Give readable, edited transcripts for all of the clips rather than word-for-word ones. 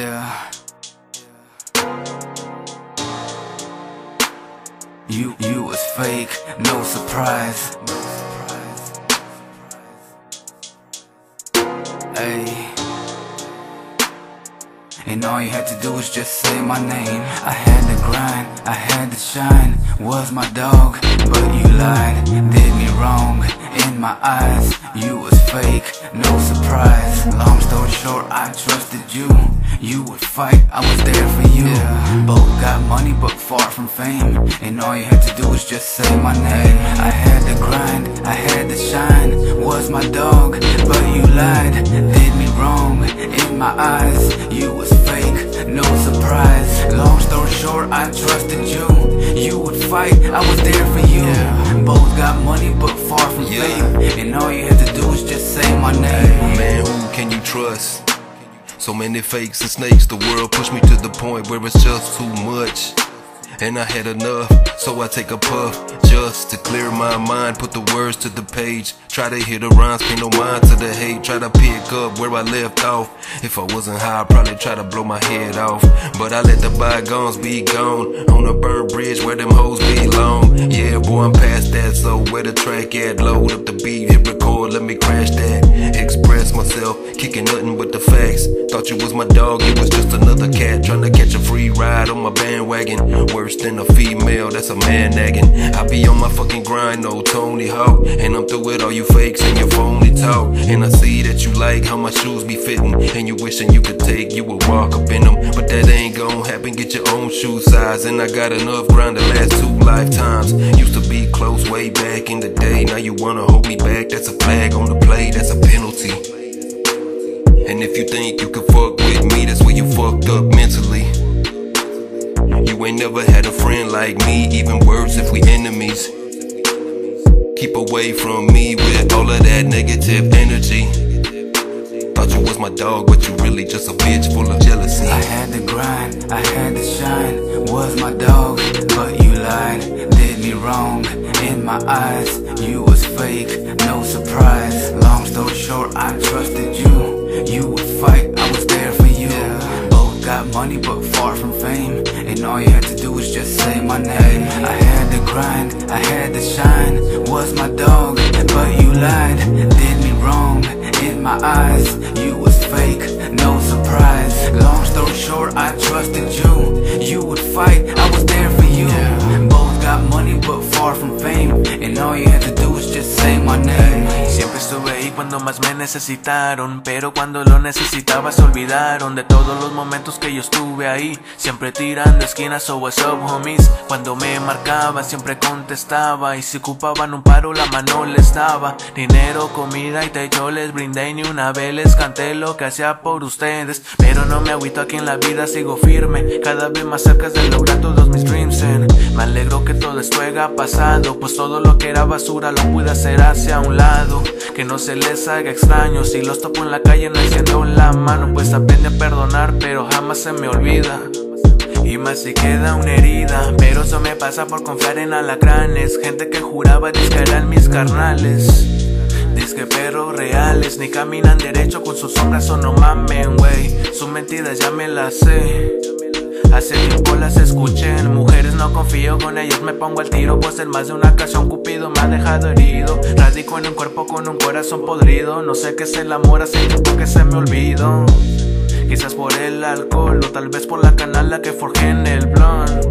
Yeah. You was fake, no surprise. Ayy. And all you had to do was just say my name. I had to grind, I had to shine. Was my dog, but you lied, did me wrong. In my eyes, you was fake, no surprise. Long story short, I trusted you. You would fight, I was there for you. Both got money but far from fame. And all you had to do was just say my name. I had to grind, I had to shine. Was my dog, but you lied, did me wrong. In my eyes, you was fake, no surprise. Long story short, I trusted you. You would fight, I was there for you. Both got money but far from fame. And all you had to do was just say my name. Man, who can you trust? So many fakes and snakes, the world pushed me to the point where it's just too much. And I had enough, so I take a puff just to clear my mind, put the words to the page. Try to hear the rhymes, pay no mind to the hate. Try to pick up where I left off. If I wasn't high, I'd probably try to blow my head off. But I let the bygones be gone, on a burnt bridge where them hoes belong. Yeah, boy, I'm past that, so where the track at? Load up the beat, hit record, let me crash that. Express myself, kicking nothing but the facts. Thought you was my dog, you was just another cat trying to catch a free ride on my bandwagon. Worse than a female, that's a man nagging. I be on my fucking grind, no Tony Hawk. And I'm through with all you fakes and your phony talk. And I see that you like how my shoes be fitting, and you wishing you could take, you would walk up in them. But that ain't gon' happen, get your own shoe size. And I got enough grind to last 2 lifetimes. Used to be close way back in the day, now you wanna hold me back. That's a flag on the play, that's a penalty. And if you think you can fuck with me, that's where you fucked up mentally. You ain't never had a friend like me, even worse if we enemies. Keep away from me with all of that negative energy. Thought you was my dog, but you really just a bitch full of jealousy. I had to grind, I had to shine. Was my dog, but you lied, did me wrong. In my eyes, you was fake, no surprise. Long story short, I trusted you. You would fight, I was there for you. Both got money but far from fame. And all you had to do was just say my name. I had to grind, I had to shine. Was my dog, but you lied, did me wrong. In my eyes, you was fake, no surprise. Long story short, I trusted you. You would fight, I was there for you. Both got money but far from fame. And all you had to do was just say my name. Siempre estuve ahí cuando más me necesitaron, pero cuando lo necesitaba se olvidaron de todos los momentos que yo estuve ahí. Siempre tirando esquinas, so what's up homies. Cuando me marcaba siempre contestaba, y si ocupaban un paro la mano les daba. Dinero, comida y techo les brindé, y ni una vez les canté lo que hacía por ustedes. Pero no me agüito, aquí en la vida sigo firme, cada vez más cerca de lograr todos mis dreams. Me alegro que todo esto haya pasado, pues todo lo que era basura lo pude hacer hacia un lado. Que no se les haga extraño si los topo en la calle no extiendo la mano, pues aprendí a perdonar pero jamás se me olvida. Y más si queda una herida, pero eso me pasa por confiar en alacranes. Gente que juraba que eran mis carnales, disque perros reales, ni caminan derecho con sus sombras o no mamen, wey. Sus mentiras ya me las sé, hace tiempo las escuché. En mujeres no confío, con ellas me pongo al tiro, pues en más de una ocasión Cupido me ha dejado herido. Radico en un cuerpo con un corazón podrido, no sé qué es el amor, hace tiempo que se me olvidó. Quizás por el alcohol o tal vez por la canala que forjé en el blond.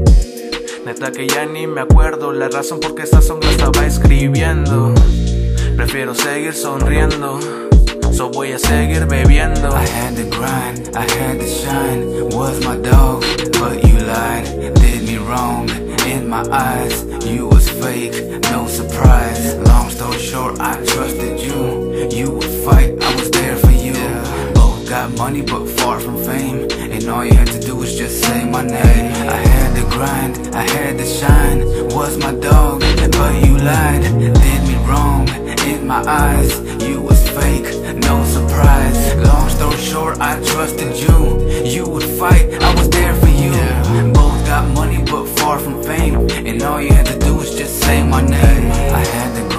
Neta que ya ni me acuerdo la razón por qué esta song la estaba escribiendo. Prefiero seguir sonriendo, so voy a seguir bebiendo. I had to grind, I had to shine. Was my dog, but you lied, did me wrong. In my eyes, you was fake, no surprise. Long story short, I trusted you. You would fight, I was there for you. Both got money but far from fame. And all you had to do was just say my name. I had to grind, I had to shine. Was my dog, but you lied, did me wrong. In my eyes, you was fake, no surprise. Long story short, I trusted you. You would fight, I was there for you. Both got money but far from fame. And all you had to do was just say my name. I had to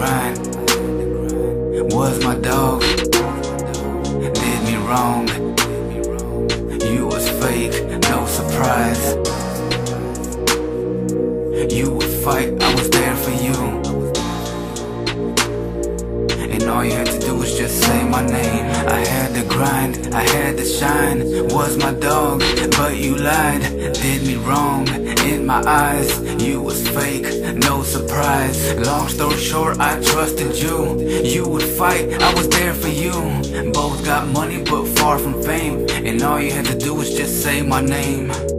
grind. Was my dog, did me wrong. You was fake. surprise. You would fight, I was there for you. And all you had to do was just say my name. I had to grind, I had to shine. Was my dog, but you lied. Did me wrong, in my eyes. You was fake, no surprise. Long story short, I trusted you. You would fight, I was there for you. Both got money, but far from fame. And all you had to do was just say my name.